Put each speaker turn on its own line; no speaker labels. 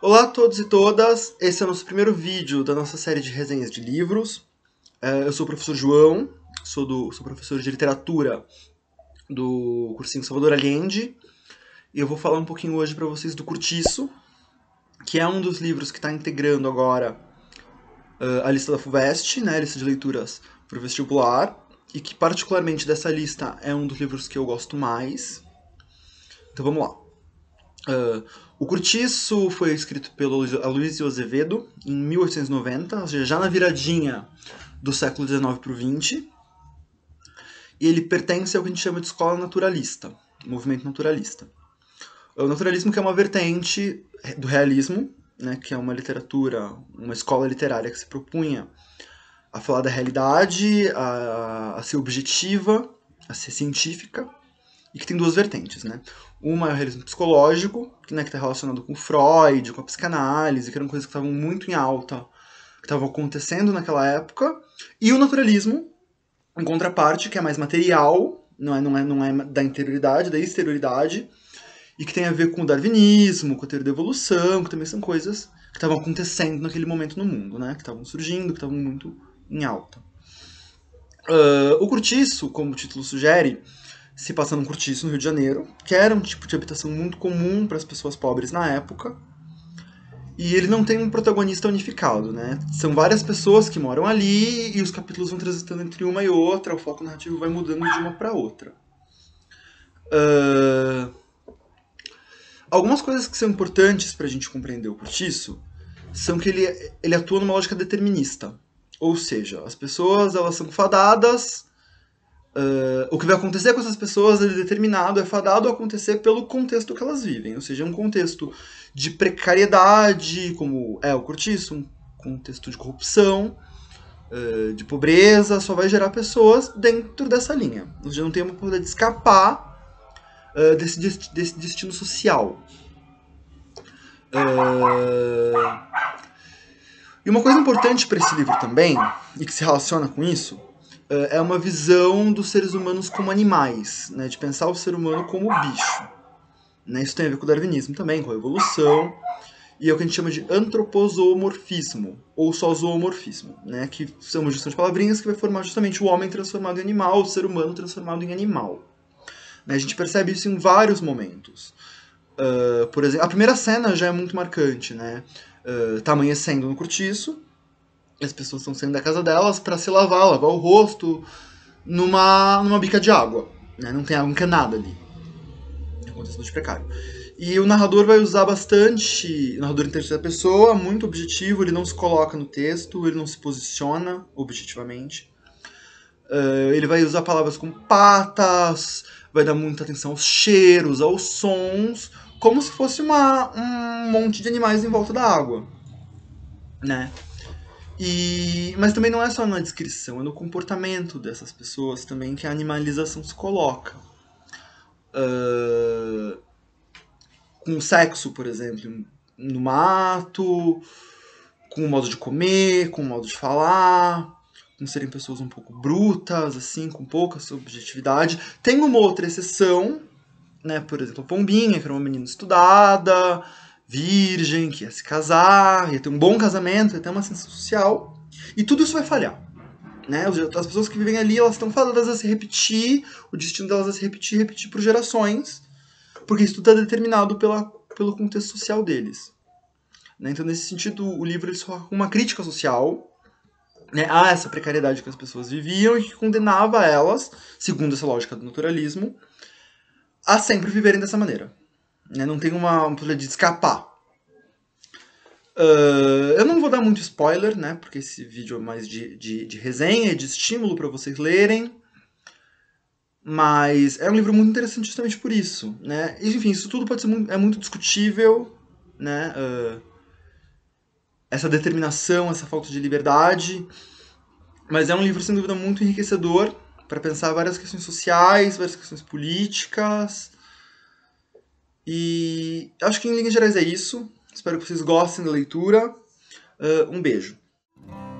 Olá a todos e todas, esse é o nosso primeiro vídeo da nossa série de resenhas de livros. Eu sou o professor João, sou professor de literatura do cursinho Salvador Allende, e eu vou falar um pouquinho hoje para vocês do Curtiço, que é um dos livros que está integrando agora a lista da FUVEST, né, a lista de leituras para o vestibular, e que particularmente dessa lista é um dos livros que eu gosto mais. Então vamos lá. O Curtiço foi escrito pelo Aloysio Azevedo em 1890, ou seja, já na viradinha do século XIX para o XX, e ele pertence ao que a gente chama de escola naturalista, movimento naturalista. O naturalismo que é uma vertente do realismo, né, que é uma literatura, uma escola literária que se propunha a falar da realidade, a ser objetiva, a ser científica, e que tem duas vertentes, né? Uma é o realismo psicológico, que está relacionado com Freud, com a psicanálise, que eram coisas que estavam muito em alta, que estavam acontecendo naquela época, e o naturalismo, em contraparte, que é mais material, não é da interioridade, da exterioridade, e que tem a ver com o darwinismo, com a teoria da evolução, que também são coisas que estavam acontecendo naquele momento no mundo, né? Que estavam surgindo, que estavam muito em alta. O Curtiço, como o título sugere, se passa num cortiço no Rio de Janeiro, que era um tipo de habitação muito comum para as pessoas pobres na época. E ele não tem um protagonista unificado, né? São várias pessoas que moram ali e os capítulos vão transitando entre uma e outra, o foco narrativo vai mudando de uma para outra. Algumas coisas que são importantes para a gente compreender o cortiço são que ele atua numa lógica determinista. Ou seja, as pessoas elas são fadadas. O que vai acontecer com essas pessoas é determinado, é fadado a acontecer pelo contexto que elas vivem. Ou seja, é um contexto de precariedade, como é o Curtiço, um contexto de corrupção, de pobreza, só vai gerar pessoas dentro dessa linha. Ou seja, não tem uma possibilidade de escapar desse destino social. E uma coisa importante para esse livro também, e que se relaciona com isso, é uma visão dos seres humanos como animais, né? De pensar o ser humano como bicho. Né? Isso tem a ver com o darwinismo também, com a evolução, e é o que a gente chama de antropozoomorfismo, ou só zoomorfismo, né? Que são uma junção de palavrinhas que vai formar justamente o homem transformado em animal, o ser humano transformado em animal. Né? A gente percebe isso em vários momentos. Por exemplo, a primeira cena já é muito marcante, né? Tá amanhecendo no cortiço, as pessoas estão saindo da casa delas para se lavar o rosto numa bica de água. Né? Não tem água encanada ali. É um contexto de precário. E o narrador vai usar bastante. O narrador em terceira pessoa, muito objetivo, ele não se coloca no texto, ele não se posiciona objetivamente. Ele vai usar palavras como patas, vai dar muita atenção aos cheiros, aos sons, como se fosse um monte de animais em volta da água. Né? Mas também não é só na descrição, é no comportamento dessas pessoas também que a animalização se coloca. Com o sexo, por exemplo, no mato, com o modo de comer, com o modo de falar, com serem pessoas um pouco brutas, assim, com pouca subjetividade. Tem uma outra exceção, né? Por exemplo, a Pombinha, que era uma menina estudada, virgem, que ia se casar, ia ter um bom casamento, ia ter uma ascensão social. E tudo isso vai falhar. Né? As pessoas que vivem ali, elas estão fadadas a se repetir, o destino delas é se repetir por gerações, porque isso tudo é determinado pelo contexto social deles. Né? Então, nesse sentido, o livro ele só uma crítica social, né, a essa precariedade que as pessoas viviam e que condenava elas, segundo essa lógica do naturalismo, a sempre viverem dessa maneira. Né? Não tem uma possibilidade de escapar. Eu não vou dar muito spoiler, né? Porque esse vídeo é mais de resenha, de estímulo para vocês lerem. Mas é um livro muito interessante justamente por isso, né? E, enfim, isso tudo pode ser muito discutível, né? Essa determinação, essa falta de liberdade. Mas é um livro, sem dúvida, muito enriquecedor para pensar várias questões sociais, várias questões políticas. E acho que, em linhas gerais, é isso. Espero que vocês gostem da leitura. Um beijo.